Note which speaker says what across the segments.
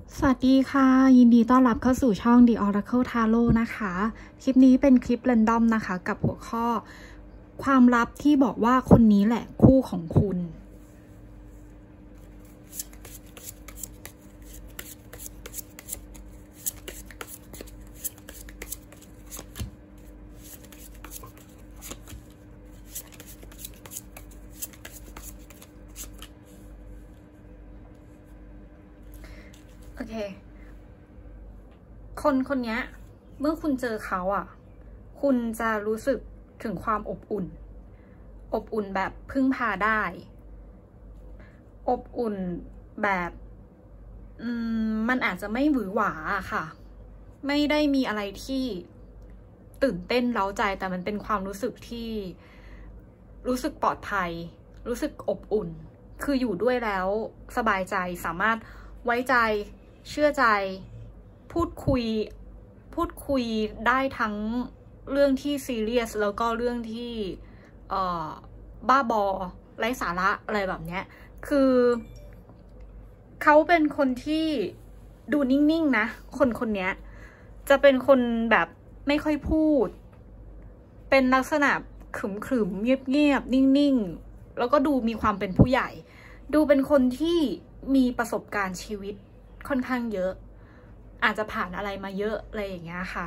Speaker 1: สวัสดีค่ะยินดีต้อนรับเข้าสู่ช่อง The Oracle Tarot นะคะคลิปนี้เป็นคลิป Random นะคะกับหัวข้อความลับที่บอกว่าคนนี้แหละคู่ของคุณโอเคคนนี้เมื่อคุณเจอเขาอ่ะคุณจะรู้สึกถึงความอบอุ่นแบบพึ่งพาได้อบอุ่นแบบมันอาจจะไม่หวือหวาค่ะไม่ได้มีอะไรที่ตื่นเต้นเร้าใจแต่มันเป็นความรู้สึกที่รู้สึกปลอดภัยรู้สึกอบอุ่นคืออยู่ด้วยแล้วสบายใจสามารถไว้ใจเชื่อใจพูดคุยได้ทั้งเรื่องที่ซีเรียสแล้วก็เรื่องที่บ้าบอไร้สาระอะไรแบบเนี้ยคือเขาเป็นคนที่ดูนิ่งๆนะคนเนี้ยจะเป็นคนแบบไม่ค่อยพูดเป็นลักษณะขรึมๆเงียบๆนิ่งๆแล้วก็ดูมีความเป็นผู้ใหญ่ดูเป็นคนที่มีประสบการณ์ชีวิตค่อนข้างเยอะอาจจะผ่านอะไรมาเยอะอะไรอย่างเงี้ยค่ะ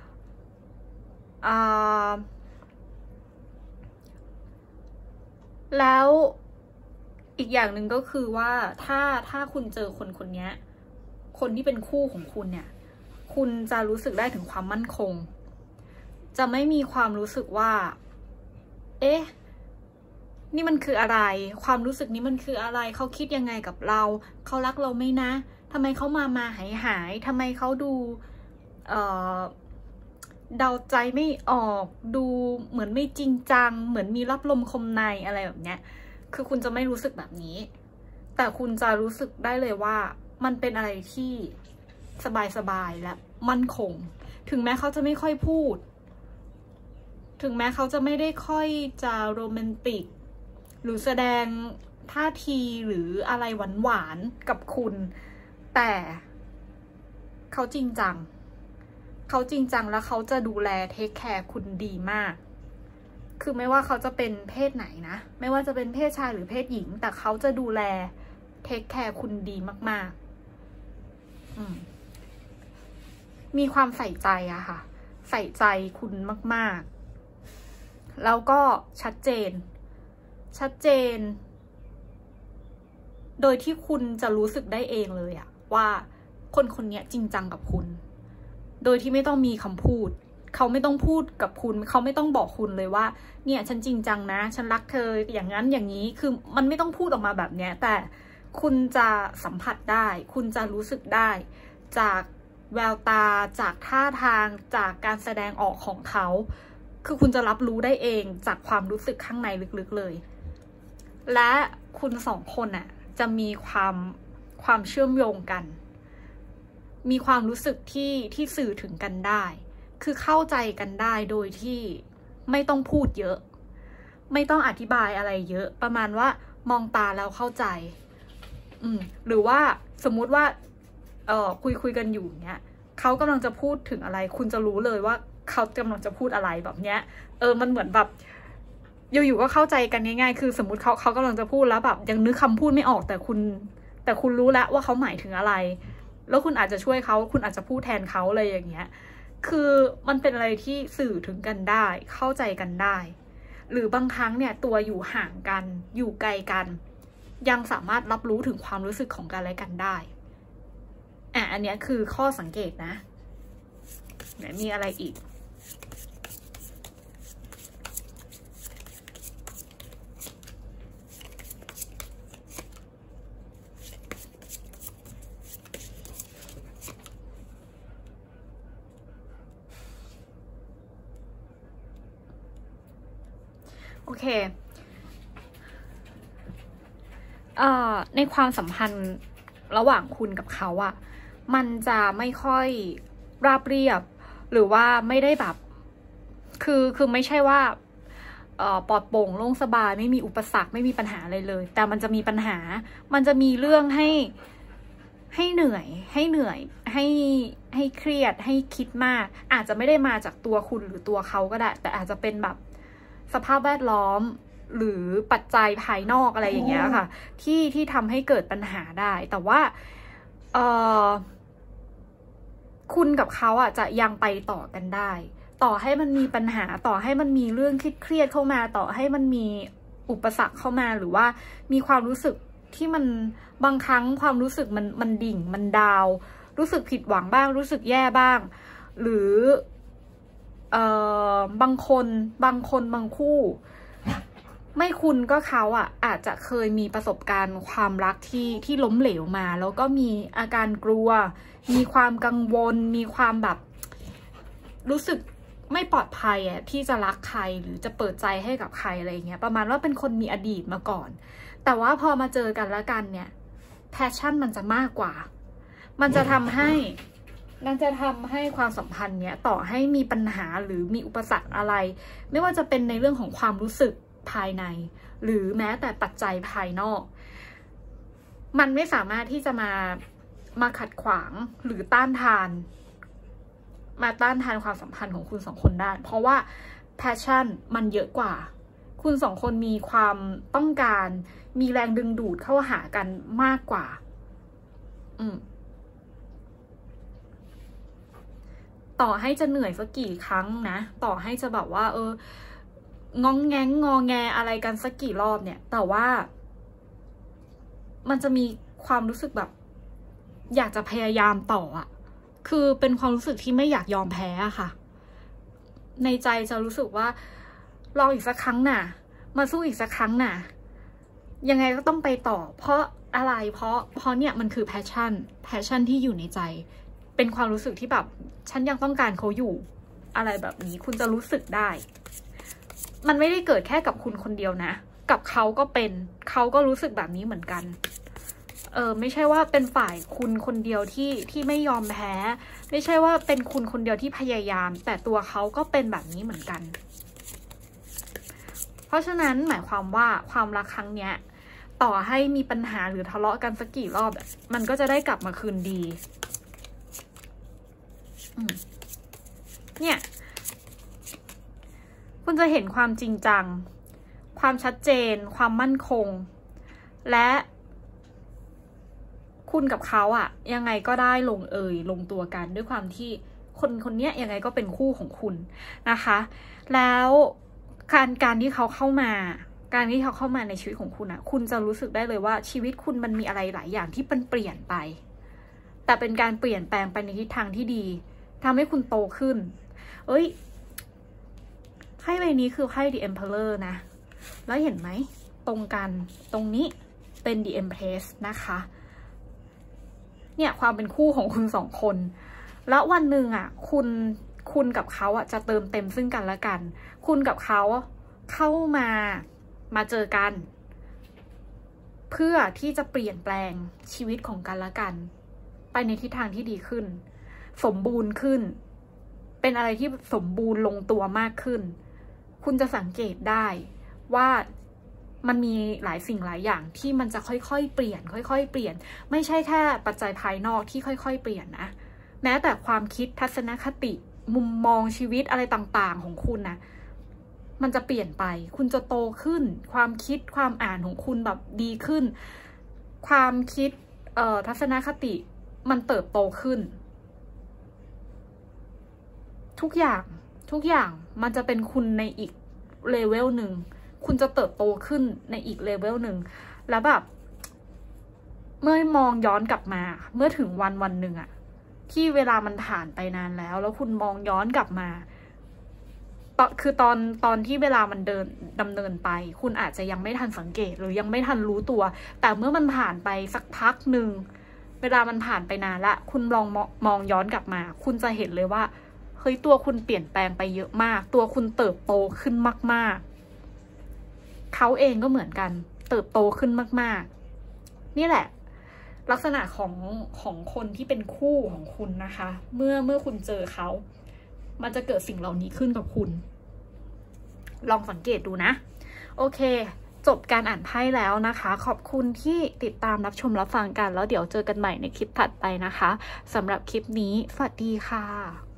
Speaker 1: แล้วอีกอย่างหนึ่งก็คือว่าถ้าคุณเจอคนนี้คนที่เป็นคู่ของคุณเนี่ยคุณจะรู้สึกได้ถึงความมั่นคงจะไม่มีความรู้สึกว่าเอ๊ะนี่มันคืออะไรความรู้สึกนี้มันคืออะไรเขาคิดยังไงกับเราเขารักเราไหมนะทำไมเขามาหายทำไมเขาดูเดาใจไม่ออกดูเหมือนไม่จริงจังเหมือนมีรับลมคมในอะไรแบบเนี้ยคือคุณจะไม่รู้สึกแบบนี้แต่คุณจะรู้สึกได้เลยว่ามันเป็นอะไรที่สบายและมั่นคงถึงแม้เขาจะไม่ค่อยพูดถึงแม้เขาจะไม่ได้ค่อยจะโรแมนติกหรือแสดงท่าทีหรืออะไรหวานๆกับคุณแต่เขาจริงจังแล้วเขาจะดูแลเทคแคร์คุณดีมากคือไม่ว่าเขาจะเป็นเพศไหนนะไม่ว่าจะเป็นเพศชายหรือเพศหญิงแต่เขาจะดูแลเทคแคร์คุณดีมากๆมีความใส่ใจอะค่ะใส่ใจคุณมากๆแล้วก็ชัดเจนโดยที่คุณจะรู้สึกได้เองเลยอะว่าคนนี้จริงจังกับคุณโดยที่ไม่ต้องมีคำพูดเขาไม่ต้องพูดกับคุณเขาไม่ต้องบอกคุณเลยว่าเนี่ยฉันจริงจังนะฉันรักเธออย่างนั้นอย่างนี้คือมันไม่ต้องพูดออกมาแบบเนี้ยแต่คุณจะสัมผัสได้คุณจะรู้สึกได้จากแววตาจากท่าทางจากการแสดงออกของเขาคือคุณจะรับรู้ได้เองจากความรู้สึกข้างในลึกๆเลยและคุณสองคนน่ะจะมีความเชื่อมโยงกันมีความรู้สึกที่สื่อถึงกันได้คือเข้าใจกันได้โดยที่ไม่ต้องพูดเยอะไม่ต้องอธิบายอะไรเยอะประมาณว่ามองตาแล้วเข้าใจหรือว่าสมมุติว่าคุยกันอยู่เนี้ยเขากำลังจะพูดถึงอะไรคุณจะรู้เลยว่าเขากำลังจะพูดอะไรแบบเนี้ยมันเหมือนแบบอยู่ๆก็เข้าใจกันง่ายๆคือสมมุติเขากำลังจะพูดแล้วแบบยังนึกคำพูดไม่ออกแต่คุณรู้แล้วว่าเขาหมายถึงอะไรแล้วคุณอาจจะช่วยเขาคุณอาจจะพูดแทนเขาอะไรอย่างเงี้ยคือมันเป็นอะไรที่สื่อถึงกันได้เข้าใจกันได้หรือบางครั้งเนี่ยตัวอยู่ห่างกันอยู่ไกลกันยังสามารถรับรู้ถึงความรู้สึกของกันและกันได้อันนี้คือข้อสังเกตนะไหนมีอะไรอีกโอเคในความสัมพันธ์ระหว่างคุณกับเขาอะมันจะไม่ค่อยราบเรียบหรือว่าไม่ได้แบบคือไม่ใช่ว่าปลอดโปร่งโล่งสบายไม่มีอุปสรรคไม่มีปัญหาอะไรเลยแต่มันจะมีปัญหามันจะมีเรื่องให้เหนื่อยให้เครียดให้คิดมากอาจจะไม่ได้มาจากตัวคุณหรือตัวเขาก็ได้แต่อาจจะเป็นแบบสภาพแวดล้อมหรือปัจจัยภายนอกอะไรอย่างเงี้ยค่ะที่ทำให้เกิดปัญหาได้แต่ว่าคุณกับเขาอ่ะจะยังไปต่อกันได้ต่อให้มันมีปัญหาต่อให้มันมีเรื่องเครียดเข้ามาต่อให้มันมีอุปสรรคเข้ามาหรือว่ามีความรู้สึกที่มันบางครั้งความรู้สึกมันดิ่งมันดาวรู้สึกผิดหวังบ้างรู้สึกแย่บ้างหรือบางคู่ไม่คุณก็เขาอ่ะอาจจะเคยมีประสบการณ์ความรักที่ล้มเหลวมาแล้วก็มีอาการกลัวมีความกังวลมีความแบบรู้สึกไม่ปลอดภัยอ่ะที่จะรักใครหรือจะเปิดใจให้กับใครอะไรเงี้ยประมาณว่าเป็นคนมีอดีตมาก่อนแต่ว่าพอมาเจอกันแล้วกันเนี่ยแพชชั่นมันจะมากกว่ามันจะทำให้ความสัมพันธ์เนี้ยต่อให้มีปัญหาหรือมีอุปสรรคอะไรไม่ว่าจะเป็นในเรื่องของความรู้สึกภายในหรือแม้แต่ปัจจัยภายนอกมันไม่สามารถที่จะมาขัดขวางหรือต้านทานความสัมพันธ์ของคุณสองคนได้เพราะว่าแพชชั่นมันเยอะกว่าคุณสองคนมีความต้องการมีแรงดึงดูดเข้าหากันมากกว่าต่อให้จะเหนื่อยสักกี่ครั้งนะต่อให้จะแบบว่างองแงงอแงอะไรกันสักกี่รอบเนี่ยแต่ว่ามันจะมีความรู้สึกแบบอยากจะพยายามต่ออะคือเป็นความรู้สึกที่ไม่อยากยอมแพ้อะค่ะในใจจะรู้สึกว่าลองอีกสักครั้งน่ะมาสู้อีกสักครั้งน่ะยังไงก็ต้องไปต่อเพราะอะไรเพราะเนี่ยมันคือแพชชั่นที่อยู่ในใจเป็นความรู้สึกที่แบบฉันยังต้องการเขาอยู่อะไรแบบนี้คุณจะรู้สึกได้มันไม่ได้เกิดแค่กับคุณคนเดียวนะกับเขาก็รู้สึกแบบนี้เหมือนกันไม่ใช่ว่าเป็นฝ่ายคุณคนเดียวที่ไม่ยอมแพ้ไม่ใช่ว่าเป็นคุณคนเดียวที่พยายามแต่ตัวเขาก็เป็นแบบนี้เหมือนกันเพราะฉะนั้นหมายความว่าความรักครั้งเนี้ยต่อให้มีปัญหาหรือทะเลาะกันสักกี่รอบมันก็จะได้กลับมาคืนดีเนี่ยคุณจะเห็นความจริงจังความชัดเจนความมั่นคงและคุณกับเขาอะยังไงก็ได้ลงตัวกันด้วยความที่คนนี้ยังไงก็เป็นคู่ของคุณนะคะแล้วการที่เขาเข้ามาในชีวิตของคุณอะคุณจะรู้สึกได้เลยว่าชีวิตคุณมันมีอะไรหลายอย่างที่มันเปลี่ยนไปแต่เป็นการเปลี่ยนแปลงไปในทิศทางที่ดีทำให้คุณโตขึ้นไพ่ใบนี้คือไพ่ The Emperor นะแล้วเห็นไหมตรงกันตรงนี้เป็น The Empress นะคะเนี่ยความเป็นคู่ของคุณสองคนแล้ววันหนึ่งอ่ะคุณกับเขาอ่ะจะเติมเต็มซึ่งกันและกันคุณกับเขาเข้ามาเจอกันเพื่อที่จะเปลี่ยนแปลงชีวิตของกันและกันไปในทิศทางที่ดีขึ้นสมบูรณ์ขึ้นเป็นอะไรที่สมบูรณ์ลงตัวมากขึ้นคุณจะสังเกตได้ว่ามันมีหลายสิ่งหลายอย่างที่มันจะค่อยๆเปลี่ยนไม่ใช่แค่ปัจจัยภายนอกที่ค่อยๆเปลี่ยนนะแม้แต่ความคิดทัศนคติมุมมองชีวิตอะไรต่างๆของคุณนะมันจะเปลี่ยนไปคุณจะโตขึ้นความคิดความอ่านของคุณแบบดีขึ้นความคิดทัศนคติมันเติบโตขึ้นทุกอย่างมันจะเป็นคุณในอีกเลเวลหนึ่งคุณจะเติบโตขึ้นในอีกเลเวลหนึ่งแล้วแบบเมื่อมองย้อนกลับมาเมื่อถึงวันหนึ่งอะที่เวลามันผ่านไปนานแล้วคุณมองย้อนกลับมาคือตอนที่เวลามันดำเนินไปคุณอาจจะยังไม่ทันสังเกตหรือยังไม่ทันรู้ตัวแต่เมื่อมันผ่านไปสักพักหนึ่งเวลามันผ่านไปนานละคุณลองมองย้อนกลับมาคุณจะเห็นเลยว่าเฮ้ยตัวคุณเปลี่ยนแปลงไปเยอะมากตัวคุณเติบโตขึ้นมากๆเขาเองก็เหมือนกันเติบโตขึ้นมากๆนี่แหละลักษณะของคนที่เป็นคู่ของคุณนะคะเมื่อคุณเจอเขามันจะเกิดสิ่งเหล่านี้ขึ้นกับคุณลองสังเกตดูนะโอเคจบการอ่านไพ่แล้วนะคะขอบคุณที่ติดตามรับชมรับฟังกันแล้วเดี๋ยวเจอกันใหม่ในคลิปถัดไปนะคะสำหรับคลิปนี้สวัสดีค่ะ